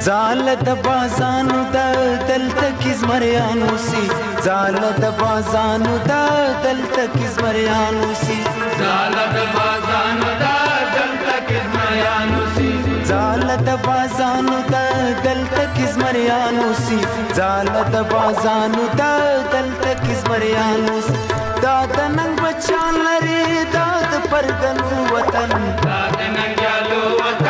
زالت بازانو دا دلتا کزمریانو سی زالت بازانو دا دلتا کزمریانو سی زالت بازانو دا دلتا کزمریانو سی زالت بازانو دا دلتا کزمریانو سی زالت بازانو دا دلتا کزمریانو سی داد ننگ بچان لري داد پرګنو وطن داد ننګ یالو وطن